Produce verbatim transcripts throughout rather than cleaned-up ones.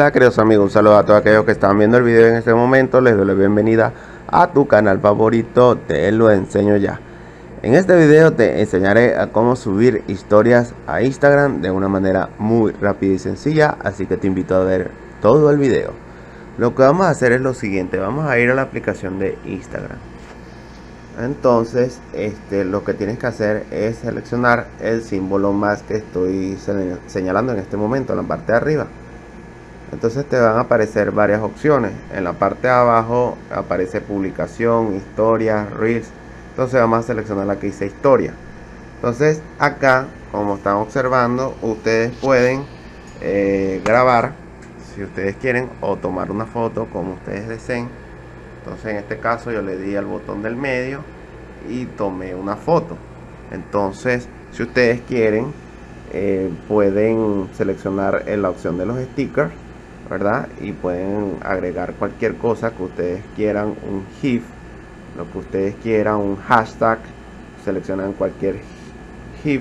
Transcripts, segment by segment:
Hola queridos amigos, un saludo a todos aquellos que están viendo el video en este momento. Les doy la bienvenida a tu canal favorito, Te Lo Enseño Ya. En este video te enseñaré a cómo subir historias a Instagram de una manera muy rápida y sencilla, así que te invito a ver todo el video. Lo que vamos a hacer es lo siguiente: vamos a ir a la aplicación de Instagram. Entonces este, lo que tienes que hacer es seleccionar el símbolo más que estoy señalando en este momento en la parte de arriba. Entonces te van a aparecer varias opciones. En la parte de abajo aparece publicación, historias, reels. Entonces vamos a seleccionar la que dice historia. Entonces acá, como están observando, ustedes pueden eh, grabar si ustedes quieren, o tomar una foto como ustedes deseen. Entonces en este caso yo le di al botón del medio y tomé una foto. Entonces si ustedes quieren eh, pueden seleccionar en la opción de los stickers, ¿verdad? Y pueden agregar cualquier cosa que ustedes quieran, un GIF, lo que ustedes quieran, un hashtag. Seleccionan cualquier GIF.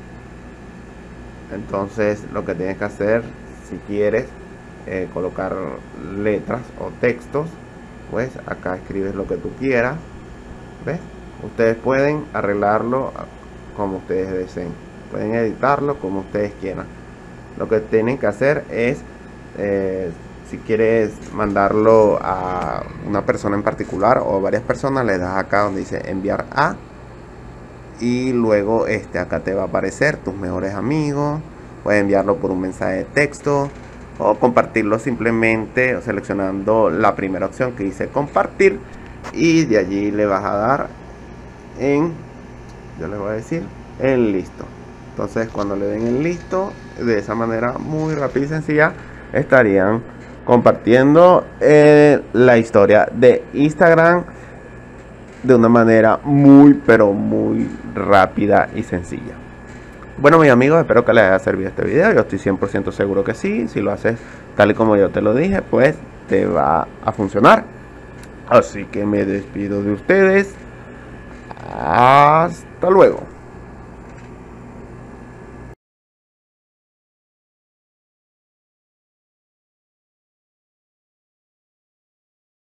Entonces lo que tienes que hacer, si quieres eh, colocar letras o textos, pues acá escribes lo que tú quieras. ¿Ves? Ustedes pueden arreglarlo como ustedes deseen, pueden editarlo como ustedes quieran. Lo que tienen que hacer es eh, si quieres mandarlo a una persona en particular o varias personas, le das acá donde dice enviar a, y luego este acá te va a aparecer tus mejores amigos. Puedes enviarlo por un mensaje de texto o compartirlo simplemente seleccionando la primera opción que dice compartir, y de allí le vas a dar en, yo les voy a decir, en listo. Entonces cuando le den en listo, de esa manera muy rápida y sencilla estarían compartiendo eh, la historia de Instagram de una manera muy pero muy rápida y sencilla. Bueno, mis amigos, espero que les haya servido este video. Yo estoy cien por ciento seguro que sí. Si lo haces tal y como yo te lo dije, pues te va a funcionar. Así que me despido de ustedes. Hasta luego.